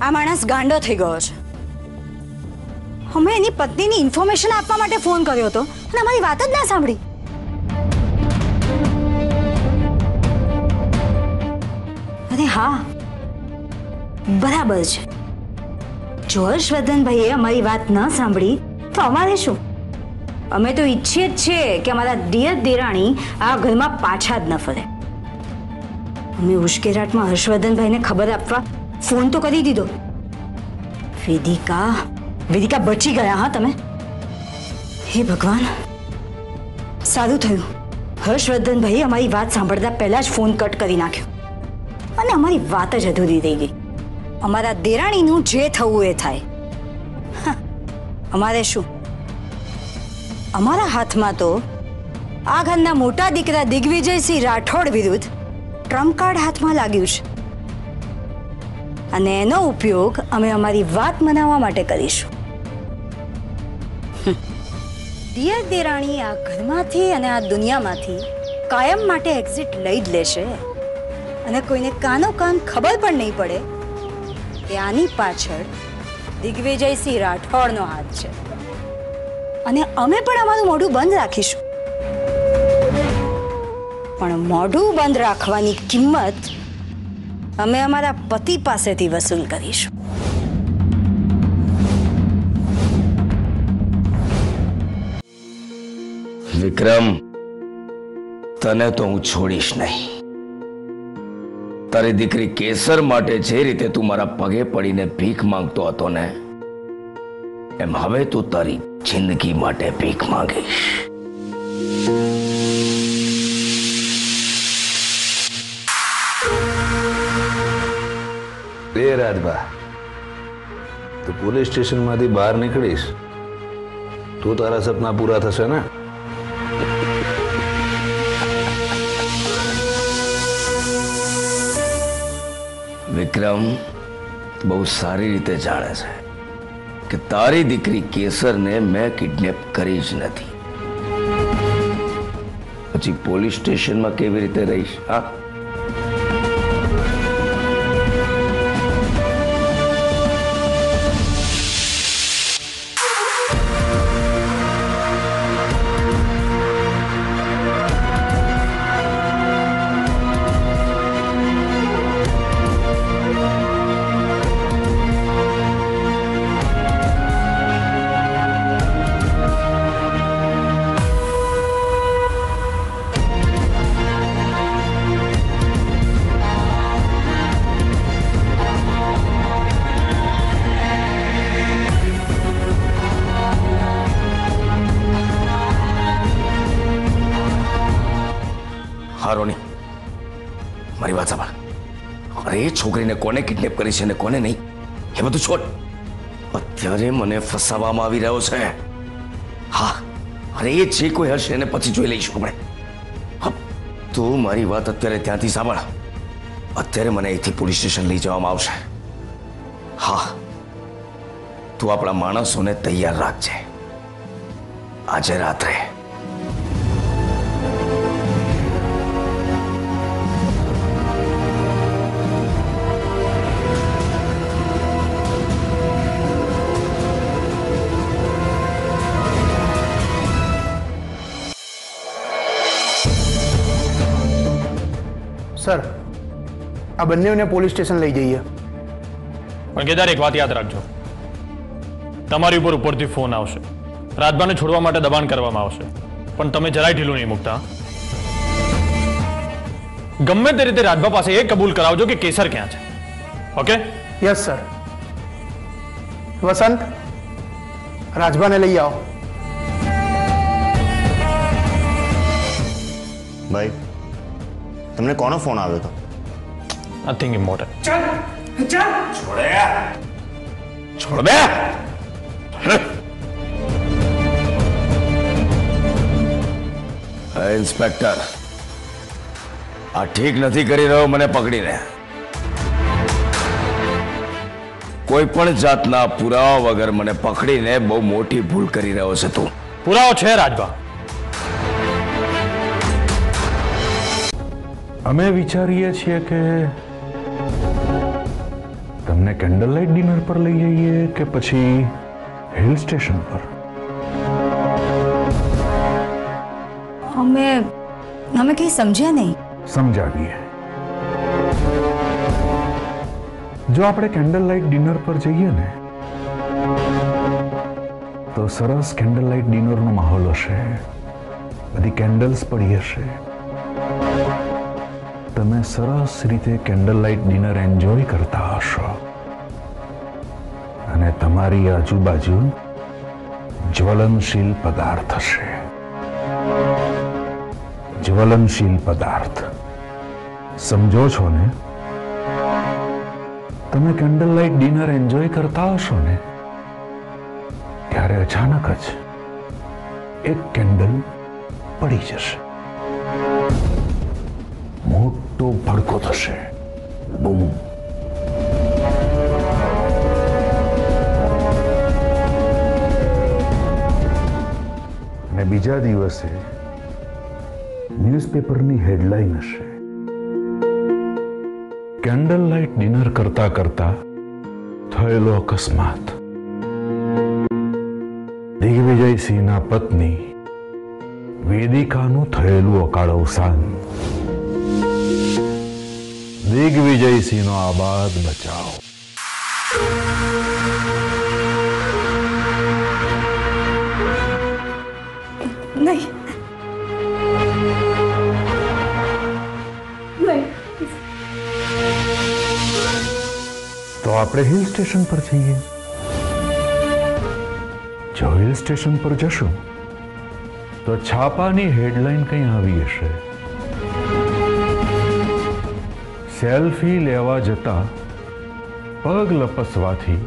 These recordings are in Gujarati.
આ માણસ ગાંડો થઈ ગયો છે. અમે એની પત્નીની ઇન્ફોર્મેશન આપવા માટે ફોન કર્યો હતો અને અમારી વાત જ ના સાંભળી. અરે હા, બરાબર છે. જો હર્ષવર્ધનભાઈએ અમારી વાત ન સાંભળી તો અમારે શું? અમે તો ઈચ્છીએ જ છીએ કે અમારા દિયર દેરાણી આ ઘરમાં પાછા જ ન ફરે. અમે ઉશ્કેરાટમાં હર્ષવર્ધનભાઈને ખબર આપવા ફોન તો કરી દીધો. વેદિકા બચી ગયા. હા તમે? હે ભગવાન, સારું થયું હર્ષવર્ધનભાઈએ અમારી વાત સાંભળતા પહેલા જ ફોન કટ કરી નાખ્યો અને અમારી વાત જ અધૂરી રહી ગઈ. અમારા દેરાણીનું જે થવું એ થાય. અમારે શું? અમારા હાથમાં તો આ ઘરના મોટા દીકરા દિગ્વિજયસિંહ રાઠોડ વિરુદ્ધ ટ્રમ્પ કાર્ડ હાથમાં લાગ્યું છે અને એનો ઉપયોગ અમે અમારી વાત મનાવવા માટે કરીશું. દિયર દેરાણી આ ઘરમાંથી અને આ દુનિયામાંથી કાયમ માટે એક્ઝિટ લઈ જ લેશે અને કોઈને કાનો કાન ખબર પણ નહીં પડે કે આની પાછળ દિગ્વિજયસિંહ રાઠોડનો હાથ છે. અને અમે પણ અમારું મોઢું બંધ રાખીશું. પણ મોઢું બંધ રાખવાની કિંમત અમે અમારા પતિ પાસેથી વસૂલ કરીશું. વિક્રમ, તને તો હું છોડીશ નહીં. તારી દીકરી કેસર માટે જે રીતે તું મારા પગે પડીને ભીખ માંગતો હતો ને, એમ હવે તું તારી જિંદગી માટે ભીખ માંગીશ. રાજભા, તું પોલીસ સ્ટેશનમાંથી બહાર નીકળીશ તો તારા સપના પૂરા થશે ને? વિક્રમ, બહુ સારી રીતે જાણે છે કે તારી દીકરી કેસરને મેં કિડનેપ કરી જ નથી. પછી પોલીસ સ્ટેશનમાં કેવી રીતે રહીશ? હા, રોની, મારી વાત સાંભળ. અરે એ છોકરીને કોને કિડનેપ કરી છે ને કોને નહીં એ બધું છોડ. અત્યારે મને ફસાવવામાં આવી રહ્યો છે. હા, અરે એ જે કોઈ હશે એને પછી જોઈ લઈશું આપણે. તું મારી વાત અત્યારે ત્યાંથી સાંભળ. અત્યારે મને અહીંથી પોલીસ સ્ટેશન લઈ જવામાં આવશે. હા, તું આપણા માણસોને તૈયાર રાખજે. આજે રાત્રે સર, આ બંનેને પોલીસ સ્ટેશન લઈ જઈએ. પણ કેદાર, એક વાત યાદ રાખજો, તમારી ઉપરથી ફોન આવશે, રાજભાને છોડવા માટે દબાણ કરવામાં આવશે, પણ તમે જરાય ઢીલું નહીં મૂકતા. ગમે તે રીતે રાજભા પાસે એ કબૂલ કરાવજો કે કેસર ક્યાં છે. ઓકે? Yes sir. વસંત, રાજભાને લઈ આવો. ભાઈ, તમને કોનો ફોન આવ્યો હતો? Nothing important. ચાલ ચાલ, છોડ બે. ઇન્સ્પેક્ટર, આ ઠીક નથી કરી રહ્યો મને પકડીને. કોઈ પણ જાતના પુરાવા વગર મને પકડીને બહુ મોટી ભૂલ કરી રહ્યો છે તું. પુરાવો છે રાજભા. અમે વિચારીએ છીએ કે તમને એને કેન્ડલ લાઇટ ડિનર પર લઈ જઈએ કે પછી હિલ સ્ટેશન પર? અમે કંઈ સમજ્યા નહીં. સમજાવીએ. જો આપણે કેન્ડલ લાઇટ ડિનર પર જઈએ ને તો સરસ કેન્ડલ લાઇટ ડિનરનો માહોલ હશે, બધી કેન્ડલ્સ પડી હશે, તમે સરસ રીતે કેન્ડલ લાઇટ ડિનર એન્જોય કરતા હશો અને તમારી આજુબાજુ જ્વલનશીલ પદાર્થ હશે. જ્વલનશીલ પદાર્થ સમજો છો ને? તમે કેન્ડલ લાઇટ ડિનર એન્જોય કરતા હશો ને ત્યારે અચાનક જ એક કેન્ડલ પડી જશે, મોટો ભડકો થશે, બૂમ. અને બીજા દિવસે ન્યૂઝપેપરની હેડલાઇન હશે, કેન્ડલ લાઇટ ડિનર કરતા કરતા થયેલો અકસ્માત, દિગ્વિજયસિંહના પત્ની વેદિકાનું થયેલું અકાળ અવસાન, દિગ્વિજયસિંહનો આબાદ બચાવ. નહીં. તો આપણે હિલ સ્ટેશન પર જઈએ. જો હિલ સ્ટેશન પર જશું તો છાપાની હેડલાઇન કંઈ આવી હશે, સેલ્ફી લેવા જતા પગ લપસવાથી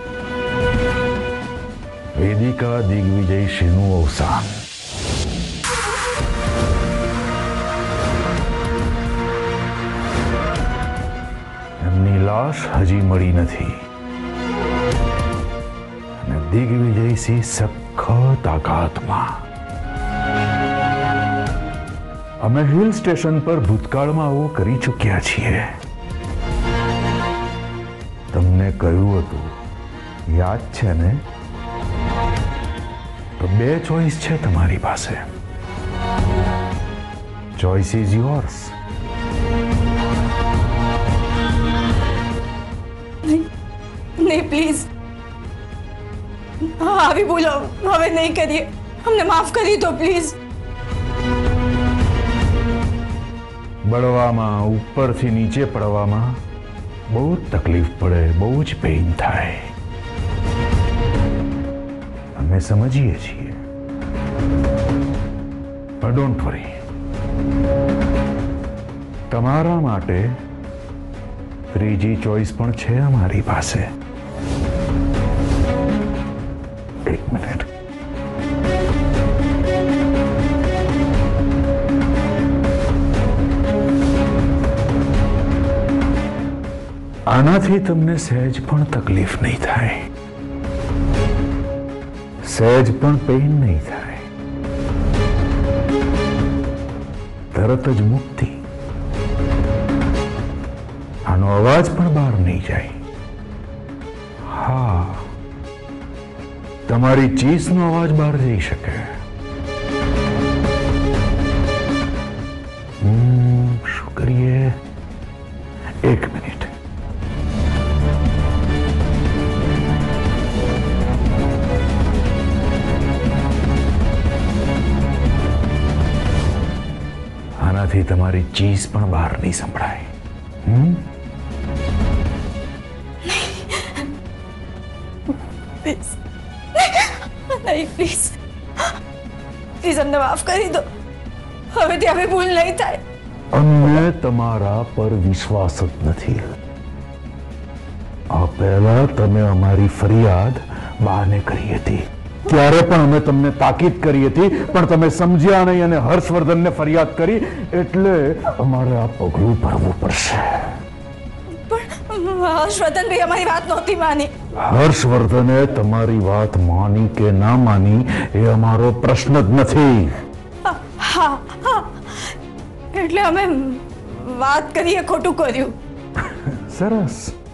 વેદિકા દિગ્વિજયસિંહનું અવસાન. એમની લાશ હજી મળી નથી અને દિગ્વિજયસિંહ સખત આઘાતમાં. અમે હિલ સ્ટેશન પર ભૂતકાળમાં આવું કરી ચૂક્યા છીએ. તમને કહ્યું હતું, યાદ છે ને? તો બે ચોઇસ છે તમારી પાસે. Choice is yours. નહીં પ્લીઝ, આવી બોલો હવે નહીં કરીએ, અમને માફ કરી દો પ્લીઝ. બળવામાં, ઉપરથી નીચે પડવામાં બહુ જ તકલીફ પડે, બહુ જ પેઇન થાય. અમે સમજીએ છીએ, પણ ડોન્ટ વરી. તમારા માટે ત્રીજી ચોઇસ પણ છે અમારી પાસે. એક મિનિટ. આનાથી તમને સહેજ પણ તકલીફ નહીં થાય, સહેજ પણ પેઇન નહીં થાય, તરત જ મુક્તિ. આનો અવાજ પણ બહાર નહીં જાય. હા, તમારી ચીસનો અવાજ બહાર જઈ શકે. શું કરીએ? એક મિનિટ. આનાથી તમારી ચીસ પણ બહાર નહીં સંભળાય. નહીં પ્લીઝ, પ્લીઝ અમને માફ કરી દો. હવેથી હવે ભૂલ નહીં થાય. અમને તમારા પર વિશ્વાસ જ નથી. આ પહેલા તમે અમારી ફરિયાદ બાને કરી હતી, ત્યારે પણ અમે તમને તાકીદ કરી હતી, પણ તમે સમજ્યા નહીં અને હર્ષવર્ધનને ફરિયાદ કરી, એટલે અમારે આ પગલું ભરવું પડશે. પણ હર્ષવર્ધનભાઈ અમારી વાત નહોતી માની. હર્ષવર્ધને તમારી વાત માની કે ના માની એ અમારો પ્રશ્ન જ નથી. હા હા, એટલે અમે વાત કરીએ ખોટું કર્યું. સરસ.